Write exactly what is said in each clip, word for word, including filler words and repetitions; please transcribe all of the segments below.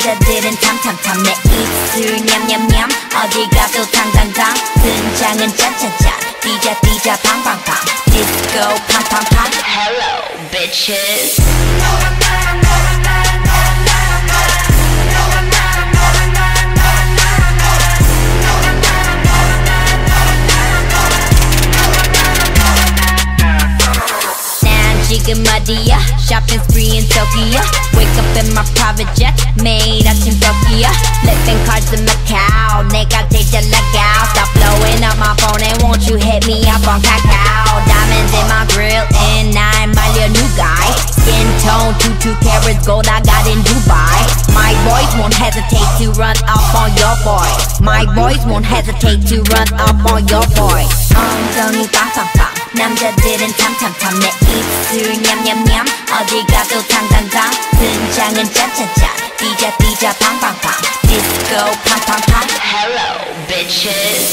남자들은 탐탐탐 내 입술 냠냠냠 어디 가도 당당당 등장은 짠짠짠 뛰자 뛰자 팡팡팡 디스코 팡팡팡 Hello bitches 지금 어디야? Shopping spree in Tokyo Wake up in my private jet 매일 아침 Tokyo Living cards in Macau 내가 제일 잘 나가 Stop blowing up my phone and won't you hit me up on Kakao Diamonds in my grill and I'm my new guy Skin tone two two carats gold I got in Dubai My boys won't hesitate to run up on your boy My boys won't hesitate to run up on your boy 엉덩이 빵빵빵 남자들은 탐탐탐 내 입술 냠냠냠 어디 가도 당당당 등장은 짠짠짠 뛰자 뛰자 팡팡팡 디스코 팡팡팡 Hello bitches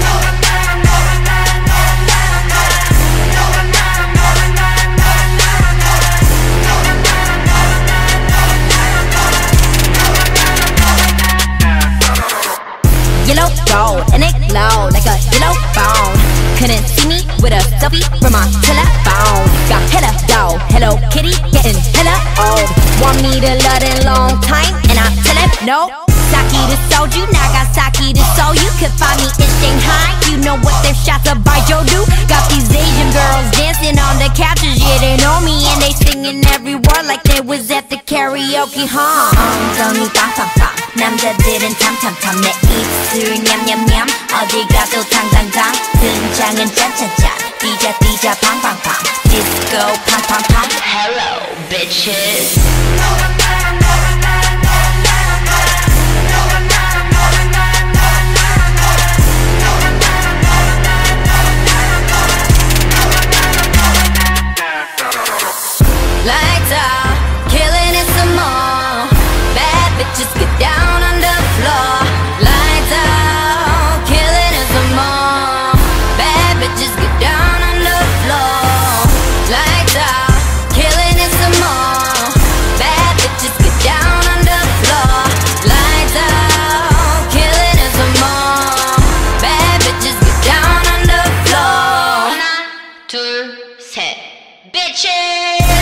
Yellow gold and it glow like a yellow bone Couldn't see me with a selfie from my telephone Got hella dough, Hello Kitty getting hella old Want me to love in long time and I tell him no Saki to soju, Nagasaki to Seoul You could find me in Shanghai You know what them shots of Baijiu do Got these Asian girls dancing on the couches Yeah, they know me and they singing every word Like they was at the karaoke, huh? 엉덩이 빵빵빵 남자들은 탐탐탐 내 입술 냠냠냠 어디 가도 당당당 등장은 짠짠짠 뛰자 뛰자 팡팡팡 디스코 팡팡팡 Hello bitches Lights out, killing it some more Bad bitches get down on the floor Lights out, killing it some more Bad bitches get down on the floor Lights out, killing it some more Bad bitches get down on the floor Lights out, killing it some more Bad bitches get down on the floor 하나, 둘, 셋 Bitches